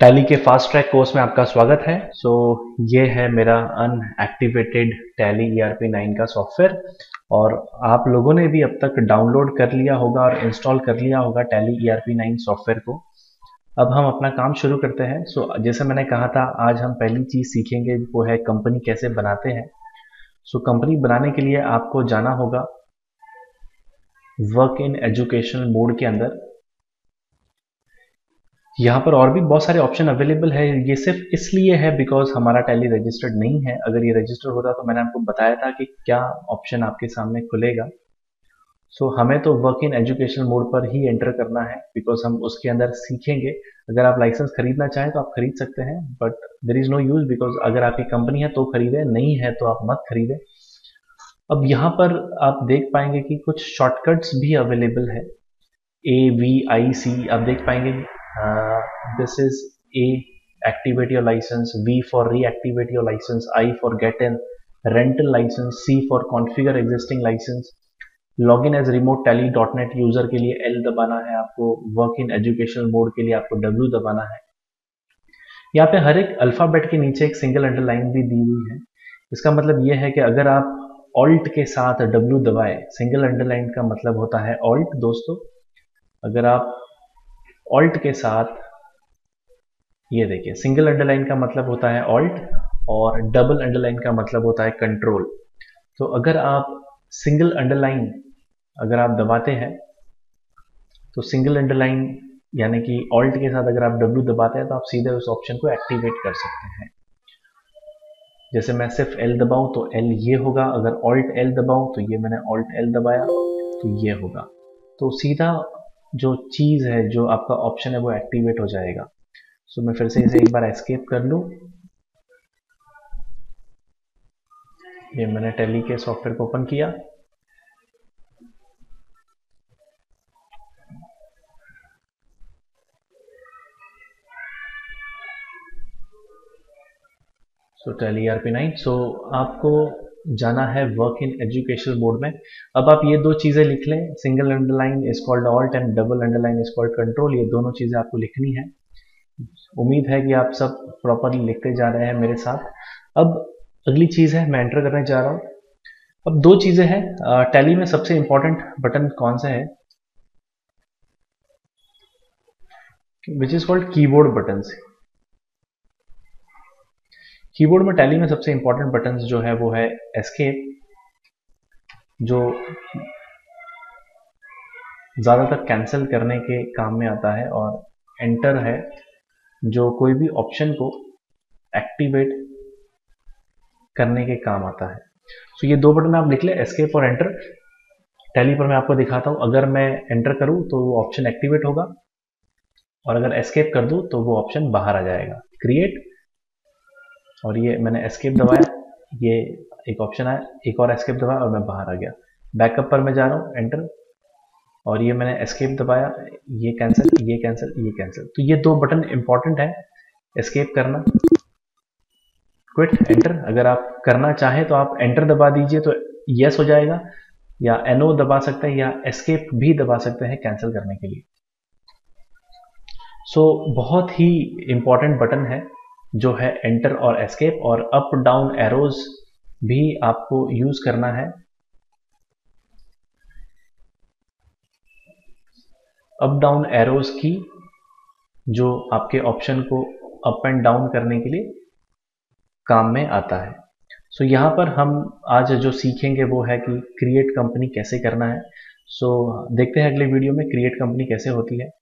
Tally के fast track course में आपका स्वागत है। ये है मेरा अनएक्टिवेटेड टैली ERP 9 का सॉफ्टवेयर और आप लोगों ने भी अब तक डाउनलोड कर लिया होगा और इंस्टॉल कर लिया होगा टैली ERP 9 सॉफ्टवेयर को। अब हम अपना काम शुरू करते हैं। जैसे मैंने कहा था, आज हम पहली चीज़ सीखेंगे वो है कंपनी कैसे बनाते हैं। कंपनी बनाने के लिए आपको जाना होगा वर्क इन एजुकेशनल मोड के अंदर। यहाँ पर और भी बहुत सारे ऑप्शन अवेलेबल है। ये सिर्फ इसलिए है बिकॉज हमारा टैली रजिस्टर्ड नहीं है। अगर ये रजिस्टर्ड होता तो मैंने आपको बताया था कि क्या ऑप्शन आपके सामने खुलेगा। हमें तो वर्क इन एजुकेशन मोड पर ही एंटर करना है बिकॉज हम उसके अंदर सीखेंगे। अगर आप लाइसेंस खरीदना चाहें तो आप खरीद सकते हैं, but there is no use because अगर आपकी कंपनी है तो खरीदे, नहीं है तो आप मत खरीदे। अब यहाँ पर आप देख पाएंगे कि कुछ शॉर्टकट्स भी अवेलेबल है। AVIC आप देख पाएंगे। This is A, activate your license, V for reactivate your license, I for get in rental license, C for configure existing license, login as remote tally.net user के लिए L दबाना है आपको, वर्क इन एजुकेशनल मोड के लिए आपको W दबाना है। यहाँ पे हर एक अल्फाबेट के नीचे एक सिंगल अंडरलाइन भी दी हुई है। इसका मतलब ये है कि अगर आप ऑल्ट के साथ W दबाए, सिंगल अंडरलाइन का मतलब होता है ऑल्ट दोस्तों। अगर आप ऑल्ट के साथ, ये देखिए, सिंगल अंडरलाइन का मतलब होता है ऑल्ट और डबल अंडरलाइन का मतलब होता है कंट्रोल। तो अगर आप सिंगल अंडरलाइन अगर आप दबाते हैं तो सिंगल अंडरलाइन यानी कि ऑल्ट के साथ अगर आप W दबाते हैं तो आप सीधे उस ऑप्शन को एक्टिवेट कर सकते हैं। जैसे मैं सिर्फ L दबाऊं तो L ये होगा, अगर ऑल्ट L दबाऊं तो ये मैंने ऑल्ट L दबाया तो ये होगा। तो सीधा जो चीज़ है, जो आपका ऑप्शन है वो एक्टिवेट हो जाएगा। मैं फिर से इसे एक बार एस्केप कर लूं। ये मैंने टैली के सॉफ्टवेयर को ओपन किया। Tally ERP 9। आपको जाना है वर्क इन एजुकेशनल मोड में। अब आप ये दो चीज़ें लिख लें, single underline is called alt and double underline is called control. ये दोनों चीज़ें आपको लिखनी है। उम्मीद है कि आप सब प्रॉपरली लिखते जा रहे हैं मेरे साथ। अब अगली चीज़ है, मैं एंटर करने जा रहा हूँ। अब दो चीज़ें हैं। टैली में सबसे इंपॉर्टेंट बटन कौन सा है, which is called keyboard buttons. Keyboard में टैली में सबसे इंपॉर्टेंट बटन्स जो है वो है एस्केप, जो ज़्यादातर कैंसिल करने के काम में आता है, और एंटर है जो कोई भी ऑप्शन को एक्टिवेट करने के काम आता है। ये दो बटन आप लिख ले, एस्केप और एंटर। टैली पर मैं आपको दिखाता हूँ। अगर मैं एंटर करूँ तो वो ऑप्शन एक्टिवेट होगा, और अगर एस्केप कर दूँ तो वो ऑप्शन बाहर आ जाएगा, क्रिएट। और ये मैंने एस्केप दबाया, ये एक ऑप्शन आया, एक और एस्केप दबाया और मैं बाहर आ गया। बैकअप पर मैं जा रहा हूँ, एंटर, और ये मैंने एस्केप दबाया, ये कैंसिल, ये कैंसिल, ये कैंसिल। तो ये दो बटन इंपॉर्टेंट है, एस्केप करना, क्विट, एंटर। अगर आप करना चाहें तो आप एंटर दबा दीजिए तो यस हो जाएगा, या NO दबा सकते हैं, या एस्केप भी दबा सकते हैं कैंसिल करने के लिए। बहुत ही इंपॉर्टेंट बटन है जो है एंटर और एस्केप, और अप डाउन एरोज भी आपको यूज करना है। अप डाउन एरोज की जो आपके ऑप्शन को अप एंड डाउन करने के लिए काम में आता है। यहाँ पर हम आज जो सीखेंगे वो है कि क्रिएट कंपनी कैसे करना है। देखते हैं अगले वीडियो में क्रिएट कंपनी कैसे होती है।